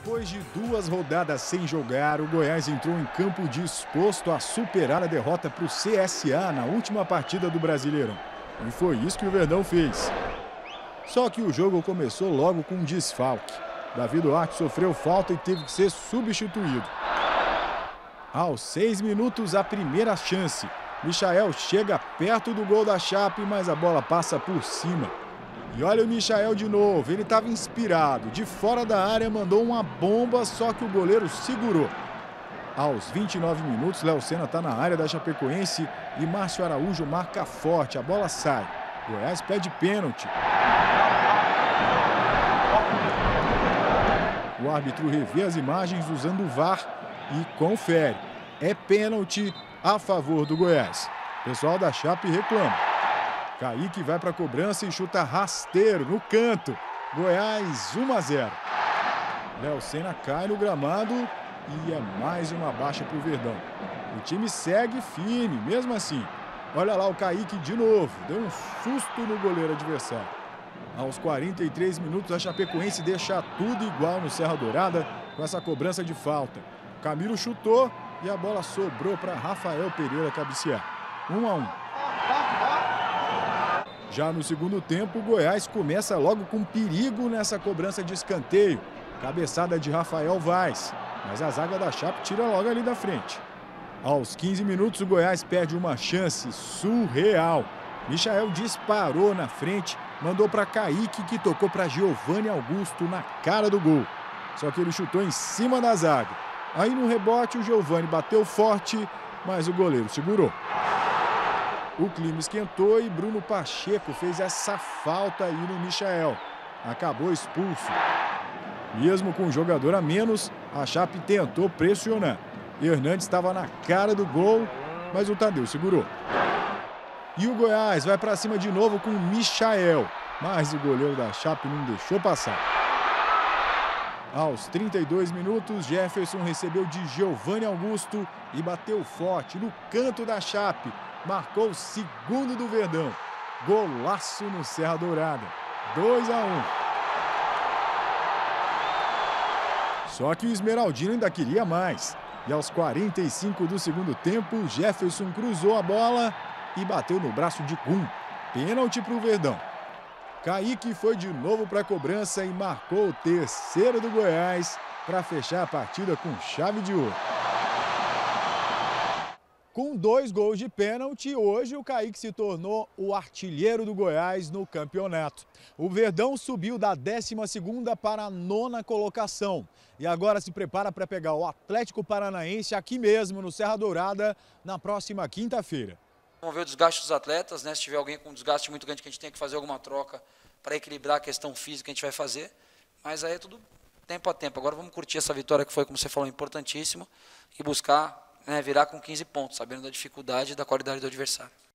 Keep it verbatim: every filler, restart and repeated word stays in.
Depois de duas rodadas sem jogar, o Goiás entrou em campo disposto a superar a derrota para o C S A na última partida do Brasileirão. E foi isso que o Verdão fez. Só que o jogo começou logo com um desfalque. Davi Duarte sofreu falta e teve que ser substituído. Aos seis minutos, a primeira chance. Michael chega perto do gol da Chape, mas a bola passa por cima. E olha o Michael de novo, ele estava inspirado. De fora da área, mandou uma bomba, só que o goleiro segurou. Aos vinte e nove minutos, Léo Senna está na área da Chapecoense e Márcio Araújo marca forte. A bola sai. Goiás pede pênalti. O árbitro revê as imagens usando o V A R e confere. É pênalti a favor do Goiás. O pessoal da Chape reclama. Kaique vai para a cobrança e chuta rasteiro no canto. Goiás um a zero. Léo Senna cai no gramado e é mais uma baixa para o Verdão. O time segue firme, mesmo assim. Olha lá o Kaique de novo. Deu um susto no goleiro adversário. Aos quarenta e três minutos, a Chapecoense deixa tudo igual no Serra Dourada com essa cobrança de falta. Camilo chutou e a bola sobrou para Rafael Pereira cabecear. um a um. Já no segundo tempo, o Goiás começa logo com perigo nessa cobrança de escanteio. Cabeçada de Rafael Vaz, mas a zaga da Chape tira logo ali da frente. Aos quinze minutos, o Goiás perde uma chance surreal. Michael disparou na frente, mandou para Kaique, que tocou para Giovanni Augusto na cara do gol. Só que ele chutou em cima da zaga. Aí no rebote, o Giovanni bateu forte, mas o goleiro segurou. O clima esquentou e Bruno Pacheco fez essa falta aí no Michael. Acabou expulso. Mesmo com um jogador a menos, a Chape tentou pressionar. Hernandes estava na cara do gol, mas o Tadeu segurou. E o Goiás vai para cima de novo com o Michael, mas o goleiro da Chape não deixou passar. Aos trinta e dois minutos, Jefferson recebeu de Giovanni Augusto e bateu forte no canto da Chape. Marcou o segundo do Verdão. Golaço no Serra Dourada. dois a um. Só que o Esmeraldino ainda queria mais. E aos quarenta e cinco do segundo tempo, Jefferson cruzou a bola e bateu no braço de Gum. Pênalti para o Verdão. Kaique foi de novo para a cobrança e marcou o terceiro do Goiás para fechar a partida com chave de ouro. Com dois gols de pênalti, hoje o Kaique se tornou o artilheiro do Goiás no campeonato. O Verdão subiu da décima segunda para a nona colocação e agora se prepara para pegar o Atlético Paranaense aqui mesmo no Serra Dourada na próxima quinta-feira. Vamos ver o desgaste dos atletas, né? Se tiver alguém com um desgaste muito grande que a gente tem que fazer alguma troca para equilibrar a questão física, a gente vai fazer. Mas aí é tudo tempo a tempo. Agora vamos curtir essa vitória que foi, como você falou, importantíssima e buscar, né, virar com quinze pontos, sabendo da dificuldade e da qualidade do adversário.